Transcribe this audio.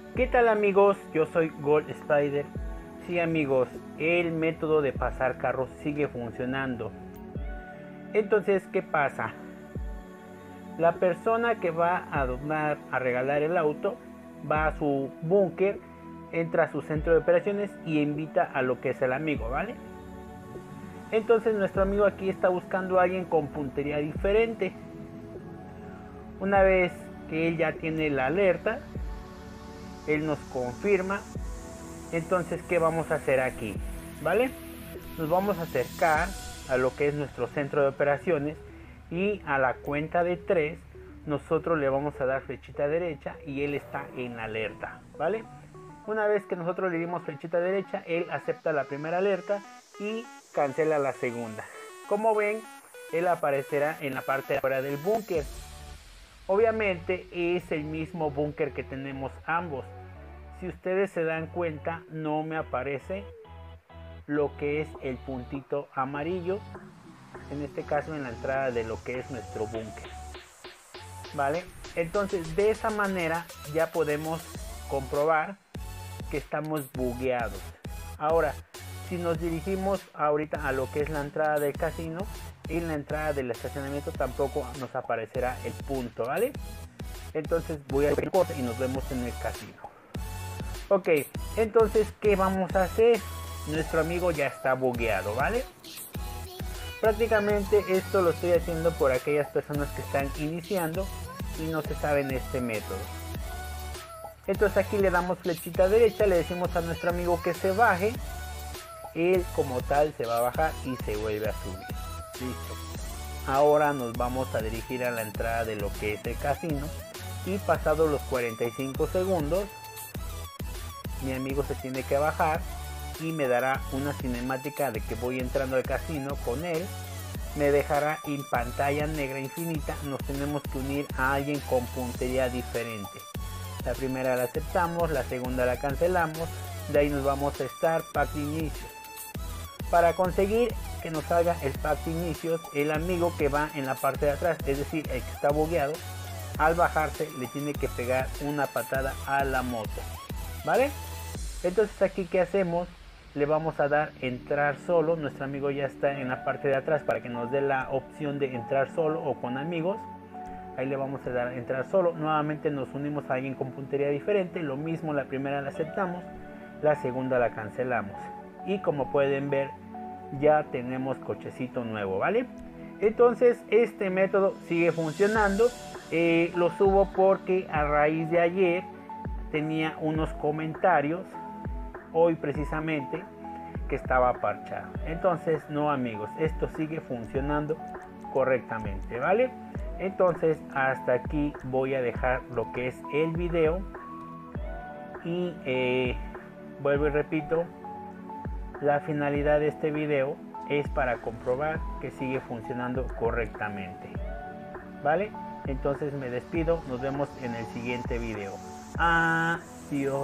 ¿Qué tal amigos? Yo soy Gold Spider. Sí amigos, el método de pasar carros sigue funcionando. Entonces, ¿qué pasa? La persona que va a donar, a regalar el auto, va a su búnker, entra a su centro de operaciones y invita a lo que es el amigo, ¿vale? Entonces nuestro amigo aquí está buscando a alguien con puntería diferente. Una vez que él ya tiene la alerta, él nos confirma. Entonces, ¿qué vamos a hacer aquí? ¿Vale? Nos vamos a acercar a lo que es nuestro centro de operaciones y a la cuenta de 3 nosotros le vamos a dar flechita derecha y él está en alerta, ¿vale? Una vez que nosotros le dimos flechita derecha, él acepta la primera alerta y cancela la segunda. Como ven, él aparecerá en la parte de afuera del búnker. Obviamente es el mismo búnker que tenemos ambos. Si ustedes se dan cuenta, no me aparece lo que es el puntito amarillo, en este caso en la entrada de lo que es nuestro búnker, ¿vale? Entonces de esa manera ya podemos comprobar que estamos bugueados. Ahora, si nos dirigimos ahorita a lo que es la entrada del casino, en la entrada del estacionamiento tampoco nos aparecerá el punto, ¿vale? Entonces voy a hacer corte y nos vemos en el casino. Ok, entonces ¿qué vamos a hacer? Nuestro amigo ya está bugueado, ¿vale? Prácticamente esto lo estoy haciendo por aquellas personas que están iniciando y no se saben este método. Entonces aquí le damos flechita derecha, le decimos a nuestro amigo que se baje. Él como tal se va a bajar y se vuelve a subir. Listo. Ahora nos vamos a dirigir a la entrada de lo que es el casino y pasados los 45 segundos mi amigo se tiene que bajar y me dará una cinemática de que voy entrando al casino con él. Me dejará en pantalla negra infinita. Nos tenemos que unir a alguien con puntería diferente. La primera la aceptamos, la segunda la cancelamos. De ahí nos vamos a estar pack de inicios. Para conseguir que nos salga el pack de inicios, el amigo que va en la parte de atrás, es decir, el que está bugueado, al bajarse le tiene que pegar una patada a la moto, ¿vale? Entonces aquí ¿qué hacemos? Le vamos a dar entrar solo. Nuestro amigo ya está en la parte de atrás para que nos dé la opción de entrar solo o con amigos. Ahí le vamos a dar entrar solo. Nuevamente nos unimos a alguien con puntería diferente. Lo mismo, la primera la aceptamos, la segunda la cancelamos. Y como pueden ver, ya tenemos cochecito nuevo, ¿vale? Entonces este método sigue funcionando. Lo subo porque a raíz de ayer tenía unos comentarios, hoy precisamente, que estaba parchado. Entonces no amigos, esto sigue funcionando correctamente, ¿vale? Entonces hasta aquí voy a dejar lo que es el video y vuelvo y repito, la finalidad de este video es para comprobar que sigue funcionando correctamente, ¿vale? Entonces me despido, nos vemos en el siguiente video. Adiós.